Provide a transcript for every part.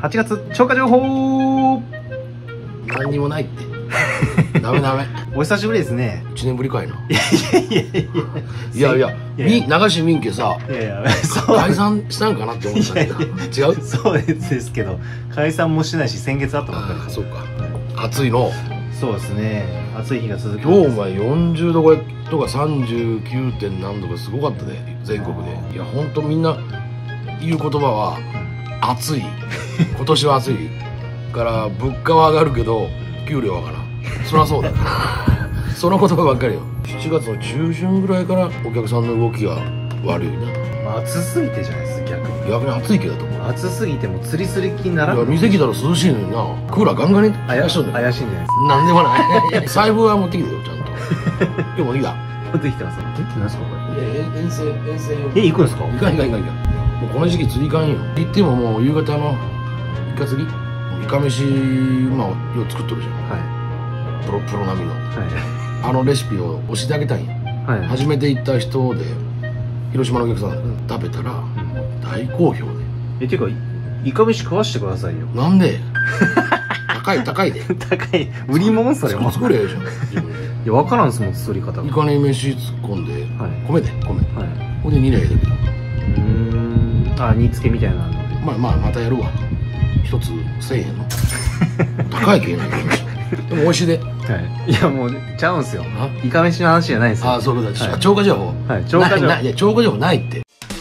8月超過情報。 何にもないって。ダメダメ。 お久しぶりですね。 1年ぶりかいな。 いや流し民家さ、解散したんかなって思ったけど。違う？ そうですけど、解散もしないし、先月あったばっかりです。 そうか。暑いの。 そうですね。暑い日が続く。 今日お前40度超えとか39点何度かすごかったで、全国で。いや、ほんとみんな言う言葉は、暑い。今年は暑い。から物価は上がるけど給料は上がらん。そりゃそうだ。その言葉ばっかりよ。7月の中旬ぐらいからお客さんの動きが悪いな。 暑すぎてじゃないですか、 逆に暑いけどと思う。 暑すぎても釣りする気にならん。 いや、店来たら涼しいのにな。クーラーガンガンに怪しいんじゃないですか。 なんでもない。財布は持ってきてよ、ちゃんと。今日持ってきた。 持ってきてます。何ですかこれ。 遠征行くんですか。 行かん。もうこの時期釣り行かんよ。行ってももう夕方のイカ釣り、イカ飯、まあよう作っとるじゃん。 はい。 プロ並みの。 はい。 あのレシピを教えてあげたいんや。 はい。 初めて行った人で広島のお客さん食べたら大好評で。 ていうかイカ飯食わしてくださいよ。 なんで？高いで。 高い。売り物それも。 作れよじゃん。自分で。 いや、分からんすもん、作り方が。 イカに飯突っ込んで、米。 はい。 ほんで煮りゃいいだけだ。 煮付けみたいなので。 またやるわ。一つ1000円の。高いけんないけど。でも美味しいで。 はい。いや、もうちゃうんすよ。イカ飯の話じゃないですよ。 ああ、そういうことだ。超過情報。 はい。超過情報。 いや、超過情報ないって。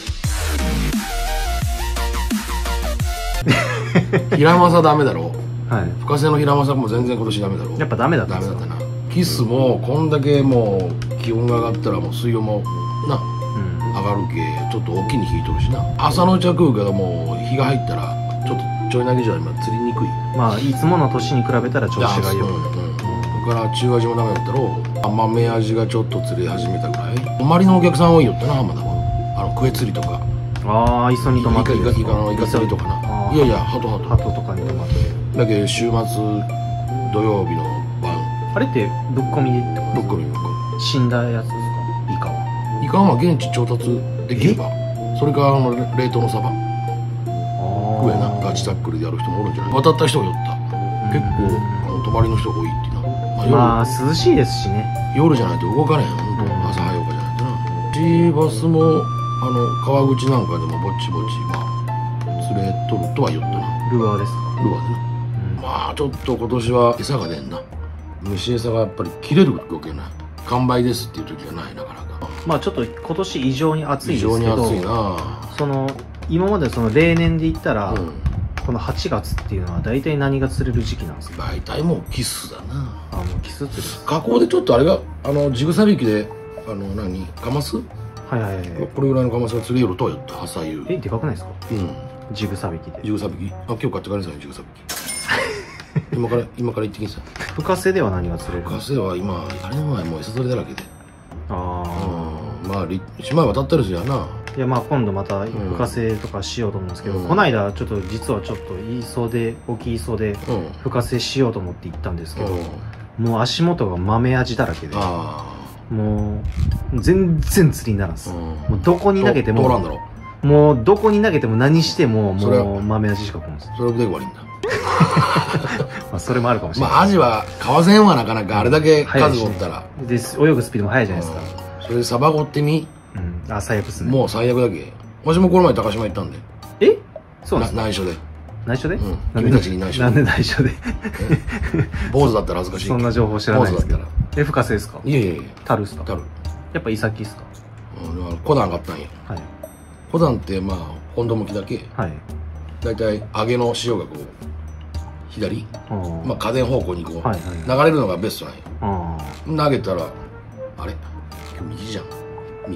平正ダメだろ。 はい。 深瀬の平正も全然今年ダメだろ。 やっぱダメだった。 ダメだったな。キスもこんだけもう気温が上がったらもう水温もな、上がるけちょっと大きに引いとるしな。朝のうちは食うけども日が入ったらちょっとちょい投げじゃ今釣りにくい。 まあいつもの年に比べたら調子が良くなる。 それから中味もダメだったろ。豆味がちょっと釣り始めたぐらい。泊まりのお客さん多いよってな、浜田は。クエ釣りとか。 ああ、磯に泊まってる。 イカ釣りとかな。いやいや、ハトとかに泊まってる。 だけど週末土曜日の晩。 あれってぶっ込みでってこと？ ぶっ込み。 死んだやつですか？イカは。 イカは現地調達できれば。それか冷凍のサバ。食えな。ガチタックルでやる人もおるんじゃない？渡った人が寄った。結構泊まりの人が多いっていうな。 まあ涼しいですしね。 夜じゃないと動かれへん。本当朝早うかじゃないとな。シーバスも川口なんかでもぼちぼち釣れとるとは言ったな。 ルアーですか？ ルアーでな。まあちょっと今年は餌が出んな。虫餌がやっぱり切れるわけない。完売ですっていう時がないなかなか。 まあちょっと今年異常に暑いですけど。 異常に暑いな。 今まで例年で言ったら、この8月っていうのは大体何が釣れる時期なんですか？ 大体もうキスだな。 もうキス釣りです。 加工でちょっとあれがジグサビキでカマス。これぐらいのカマスが釣れよるとは言った。朝夕。 でかくないですか？ジグサビキで。 ジグサビキ。今日買って帰りさい、ジグサビキ。今から行ってきんさ。 深瀬では何が釣れる？ 深瀬は今誰の前もう餌釣りだらけで。 まあ1枚渡ったりするやな。 いや、まあ今度また深瀬とかしようと思うんですけど、この間実はちょっと大きい磯で深瀬しようと思って行ったんですけど、もう足元が豆味だらけで、もう全然釣りにならんす。もうどこに投げても何してももう豆味しか来ないんです。 それで悪いんだ。 まあそれもあるかもしれない。 まあアジは川線はなかなかあれだけ数持ったらで泳ぐスピードも速いじゃないですか。 それでサバゴってみ。 最悪っすね。 もう最悪だけ。わしもこの前高島行ったんで。 そうなんですか？ 内緒で。 内緒で？ 君たちに内緒で。 なんで内緒で？ 坊主だったら恥ずかしい。 そんな情報知らないですけど。深瀬ですか？ いやタルですか？ タル。 やっぱイサキっすか？ コダン買ったんや。コダンってまあ本土向きだけ。だいたい上げの潮がこう左、まあ河川方向にこう流れるのがベストなんや。投げたらあれ今日右じゃん。右。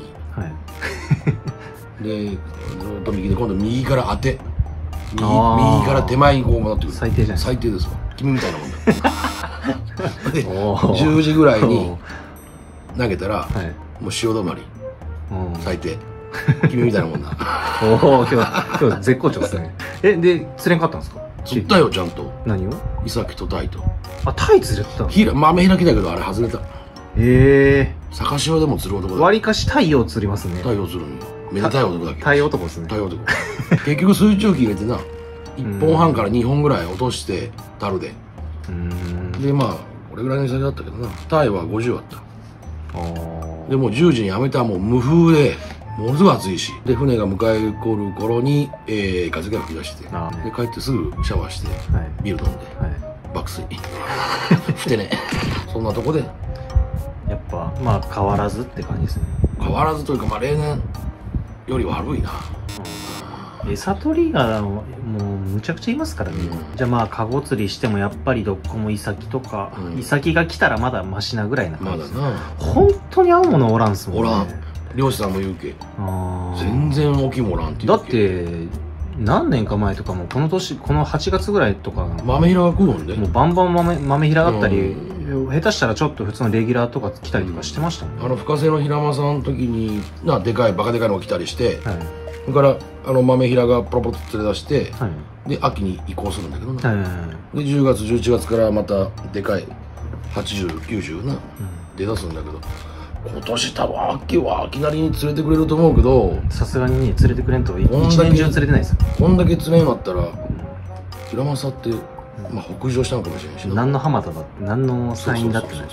でずっと右で今度右から当て。右から手前にこう戻ってくる。 最低じゃない。 最低ですわ。君みたいなもんだ。で10時ぐらいに投げたらもう潮止まり。最低。君みたいなもんだ。 今日絶好調ですね。で釣れんかったんですか？ 釣ったよちゃんと。 何を？ イサキとタイと。 タイ釣れた？ 豆開きだけどあれ外れた。逆潮でも釣る男だ。 わりかし太陽釣りますね。 太陽釣るんよ。めでたい男だけ。 太陽男ですね。 太陽男。結局水中機入れてな、 1本半から2本ぐらい落として樽で、でまあこれぐらいの値だったけどな。タイは50あった。でもう10時にやめたらもう無風でものすごい暑いし、で船が迎え来る頃に、風が吹き出して、で帰ってすぐシャワーして、ビール飲んで、爆睡ふてね。そんなとこでやっぱまあ変わらずって感じですね。 変わらずというか、まあ例年より悪いな。 餌取りがもうむちゃくちゃいますからね。じゃあまあカゴ釣りしてもやっぱりどこもイサキとか、イサキが来たらまだマシなぐらいな感じです。まだな。本当に合うものおらんすもんね。おらん。漁師さんも言うけ。全然大きいもおらんって言うけ。だって何年か前とかもこの年、この8月ぐらいとか豆平が来るんで、 もうバンバン豆平だったり、下手したらちょっと普通のレギュラーとか来たりとかしてましたもんね。 深瀬の平間さんの時にでかいバカでかいのが来たりして、それから豆平がポロポロと連れ出して、で秋に移行するんだけどね。で10月11月からまたでかい80、90な出だすんだけど、今年多分秋は秋なりに連れてくれると思うけど、 さすがにね連れてくれんと一年中連れてないですよ。こんだけ釣れんかったら平正ってまあ北上したのかもしれないし、 何の浜田だって何の山陰だってない。もう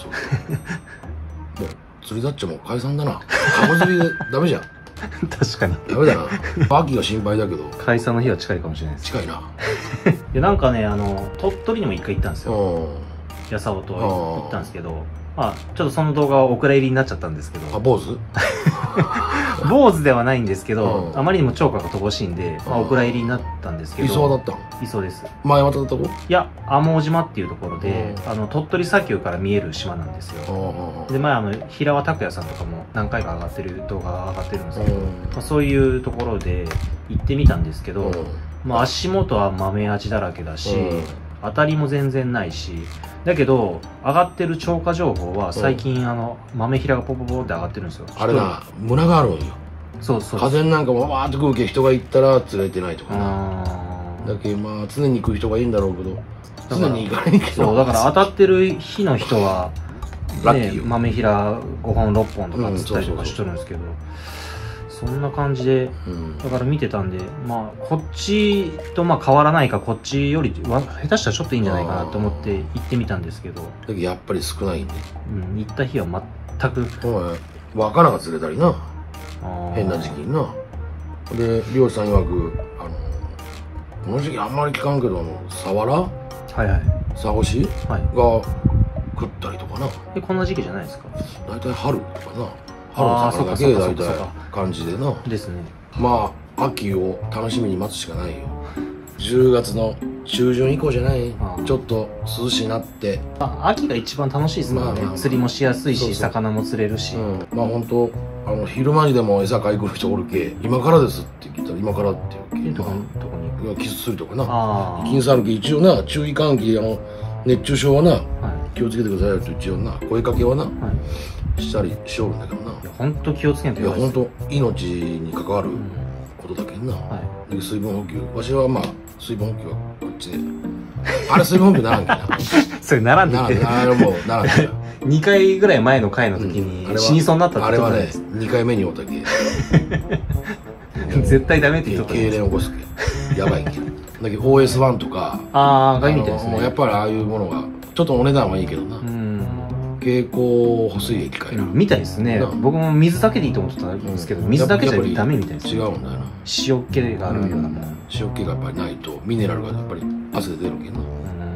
釣りだっちゃもう解散だな。カゴ釣りでダメじゃん。 確かにダメだな。秋が心配だけど解散の日は近いかもしれないです。 近いな。 いやなんかね鳥取にも一回行ったんですよ。八竿と行ったんですけど、まあちょっとその動画はお蔵入りになっちゃったんですけど。 坊主坊主ではないんですけど、あまりにも釣果が乏しいんで、お蔵入りになったんですけど。 磯だったの？ 磯です。 前渡ったとこ？ いや、天島っていうところで、鳥取砂丘から見える島なんですよ。で、前平和拓也さんとかも何回か上がってる動画が上がってるんですけど、まあ、そういうところで行ってみたんですけど、まあ足元は豆味だらけだし、当たりも全然ないし、だけど上がってる釣果情報は最近豆平がポポポって上がってるんですよ。 あれな、村があるんよ。 そうそう。 風なんかもわーっと来るけ人が行ったら釣れてないとかな。だけどまあ常に来る人がいいんだろうけど、常に行かないけど。 そうだから当たってる日の人はね、豆平5本6本とか釣ったりとかしとるんですけど、そんな感じで、だから見てたんで、まあこっちとまあ変わらないか、こっちより下手したらちょっといいんじゃないかなと思って行ってみたんですけど、 だけどやっぱり少ないんで、 行った日は全く若菜が釣れたりな、変な時期にな。で漁師さん曰くこの時期あんまり聞かんけどサワラ、サゴシが食ったりとかな。 こんな時期じゃないですか？ 大体春とかな。春の魚だけで大体感じでな。ですね。まあ秋を楽しみに待つしかないよ。10月の中旬以降じゃない？ちょっと涼しいなって。 秋が一番楽しいですもんね。釣りもしやすいし、魚も釣れるし。 まあ本当昼間にでも餌買い来る人おるけ、今からですって聞いたら今からって言うけ。どこに？いやキスするとかな。禁止あるけ一応な、注意喚起熱中症はな、気をつけてくださいよと一応な、声かけはな、したりしおるんだけどな。 本当気をつけんといや本当命に関わることだけんな。水分補給、わしはまあ水分補給はこっちで、あれ水分補給ならんけな。 それならんでって。 あれもうならんけな。 2回ぐらい前の回の時に死にそうになったってあれはね、2回目におったけ。 絶対ダメって言っとった。 痙攣起こすけ。やばいけ。だけど OS1 とか、 がいいみたいですね。 やっぱりああいうものがちょっとお値段はいいけどな。蛍光補水液かいな。 みたいですね。僕も水だけでいいと思ってたんですけど、水だけじゃダメみたいです。 違うんだよな。 塩気があるようなもん。 塩気がやっぱりないとミネラルがやっぱり汗で出るけどな。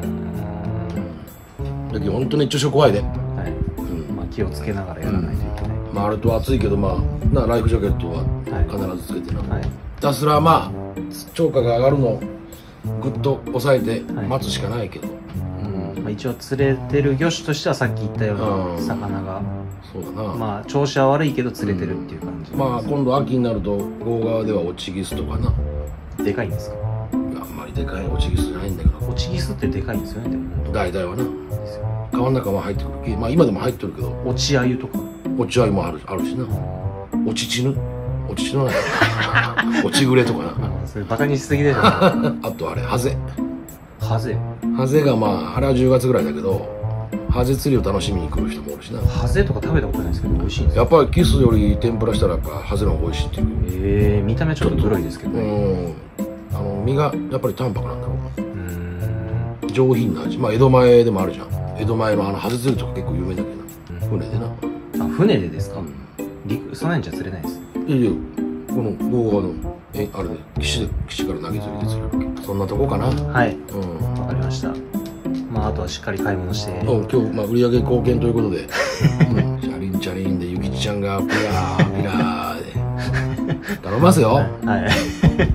だけど本当に熱中症怖いで。 まあ気をつけながらやらないといけない。 まああると暑いけど、まあライフジャケットは必ずつけてな。ひたすらまあ釣果が上がるのをぐっと抑えて待つしかないけど。 一応釣れてる魚種としてはさっき言ったような魚が、 そうだな。 まあ調子は悪いけど釣れてるっていう感じ。 まあ今度秋になると郷川ではオチギスとかな。 でかいんですか？ あんまりでかいオチギスじゃないんだけど。 オチギスってでかいんですよね。でも大体はな。川の中も入ってくるけ、まあ今でも入ってるけど。 落ち鮎とか。 落ち鮎もあるしな。落ちチヌなんや。落ちグレとかな。 それバカにしすぎでしょ。 あとあれハゼがまああれは10月ぐらいだけど、ハゼ釣りを楽しみに来る人もおるしな。 ハゼとか食べたことないですけど美味しいんですやっぱりキスより天ぷらしたらやっぱハゼの方が美味しいっていう。 見た目ちょっと黒いですけどね。 身がやっぱり淡白なんだろう。上品な味。まあ江戸前でもあるじゃん。江戸前のハゼ釣りとか結構有名だけどな、船でな。 あ、船でですか？そんなんじゃ釣れないです。 いやこの動画のあれで岸から投げ釣りで釣れるわけ。そんなとこかな。 はい、わかりました。まああとはしっかり買い物して、 今日まあ売上貢献ということでチャリンチャリンでゆきちちゃんがピラーピラーで頼みますよ。はい、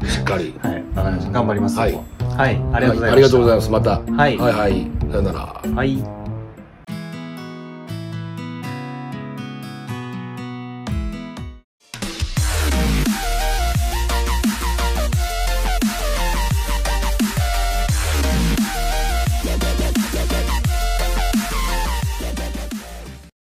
しっかり。 はい、わかりました。頑張ります。 はい、 はい、ありがとうございます。 ありがとうございます。また。 はい、 はいはい、さよなら。 はい。